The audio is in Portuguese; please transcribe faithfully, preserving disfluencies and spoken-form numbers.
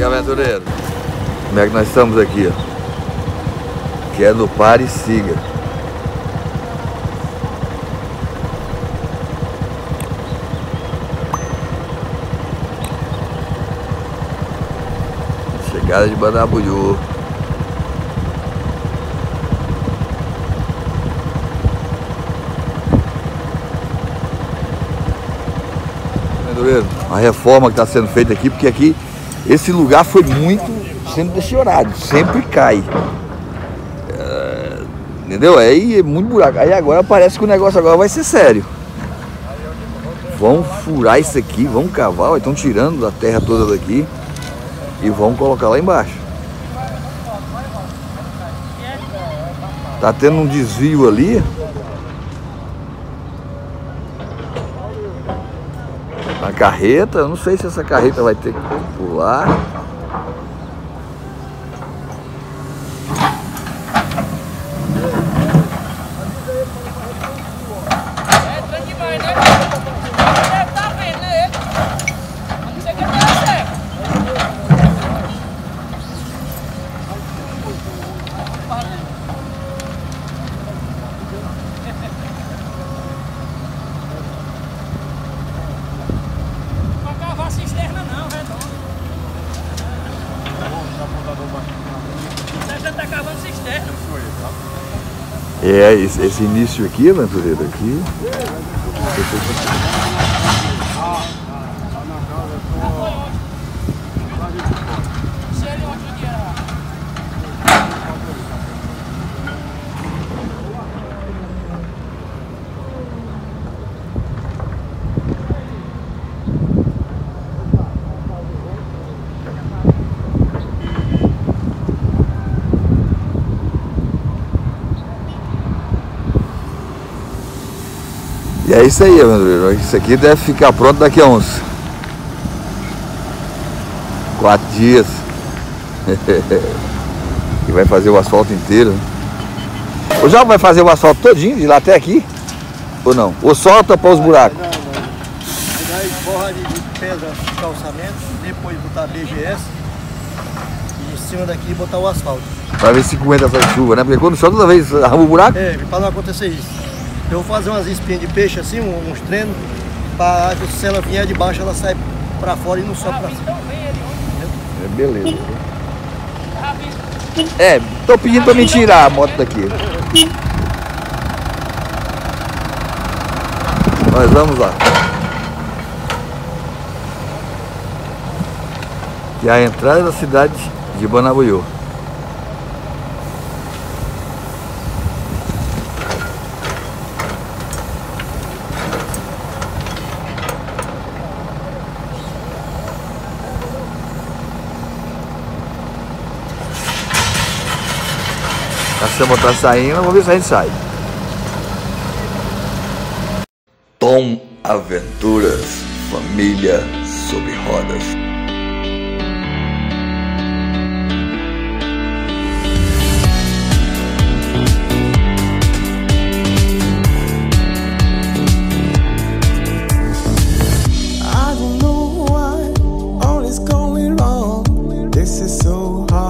E aventureiro, como é que nós estamos aqui, ó? Que é no Pare e Siga. Chegada de Banabuiú. Aventureiro, a reforma que está sendo feita aqui, porque aqui esse lugar foi muito sempre deteriorado, sempre cai. É, entendeu? Aí é muito buraco. Aí agora parece que o negócio agora vai ser sério. Vão furar isso aqui, vão cavar, estão tirando a terra toda daqui e vão colocar lá embaixo. Tá tendo um desvio ali. A carreta, eu não sei se essa carreta vai ter que pular. É, tranquilo demais, né? Deve estar vendo, né? Não sei o que vai ser. Cisterna não, redondo. Você já está cavando cisterna. É, esse, esse início aqui, aventureiro, aqui. E é isso aí, aventureiro. Isso aqui deve ficar pronto daqui a uns quatro dias. E vai fazer o asfalto inteiro. O João vai fazer o asfalto todinho, de lá até aqui? Ou não? Ou só tapar os buracos? Não, não. Vai borra de, de pedra de calçamento, depois botar B G S e em cima daqui botar o asfalto. Pra ver se aguenta essa chuva, né? Porque quando só toda vez arruma o buraco. É, pra não acontecer isso. Eu vou fazer umas espinhas de peixe assim, uns treinos, para que se ela vier de baixo, ela sai pra fora e não sobe pra cima. É, beleza. É, tô pedindo pra me tirar a moto daqui. Nós vamos lá. Que é a entrada da cidade de Banabuiú. A Samba tá saindo, vamos ver se a gente sai. Tom Aventuras, família sobre rodas. I don't know what all is going wrong. This is so hard.